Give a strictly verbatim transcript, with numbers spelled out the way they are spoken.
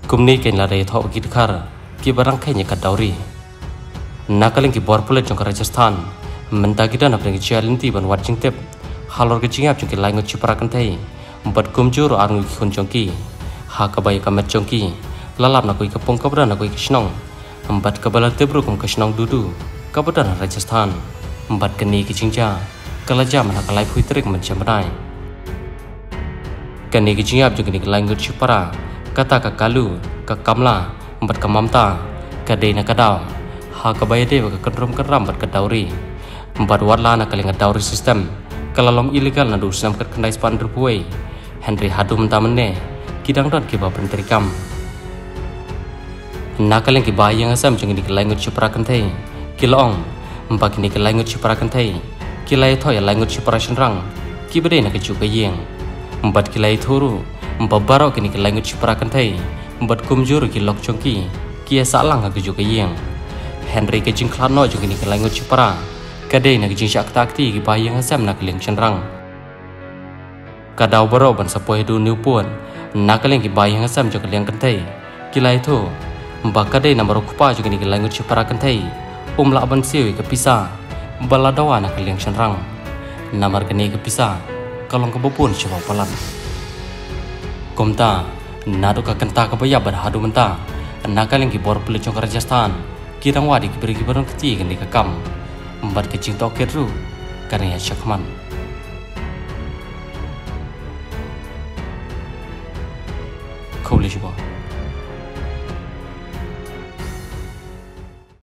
kumni kain la re tho git khar ki barang khaini ka dauri nakaling ki bor pulet jong Rajasthan menta kita nak pergi jalan ti ban wat jingtep halor ke jingap jong ki langut chipra kan thai bat kumjur arngu ki khun jong ki ha ka bai ka met jong ki lalap na koi ka pong ka bra na koi kishnong bat ka bala tebru kum kishnong dudu ka badan Rajasthan bat keni ki jingja kala jam na kalai phui trik man chamrai keni ki jingap jong ki langut chipra kata ka kalu ka kamla bat ka mamta ka de na ka daw ha ka bai de ka kendrom keram bat ka dauri empat warla na kalinga dauri sistem kalalom ilegal na du sam kat kendai span rupuai Henry hadu mentamene kidang don ki ba pentrikam na kaling ki ba yang asam jeng ni kelangut chupra kan thai kilong empat ni kelangut chupra kan thai kilai thoy langut chupra shenrang ki bade na ke chu ka yeng empat kilai thuru empat baro ki ni kelangut chupra kan thai empat kumjur ki lok chongki ki salang ka ju ka yeng Henry ke jing klano jeng ni kelangut chupra kadai nak jing syak takti ki bayang asam nak leng chenrang kadau baro ban sapoi du new pun nak leng ki bayang asam jok leng kantai kilai tho ba kadai na baro kupa jok ni langut chipara kantai umla ban siwi ke pisa bala dawa nak leng chenrang namar kene ke pisa kalong ke bopun chwa palan komta nadu ka kanta ka baya bar hadu menta nak leng ki bor pele jong Rajasthan kirang wadi ki beri ki barang kecil kan ka kam empat kecing toket ru karena ya syakman kau boleh cuba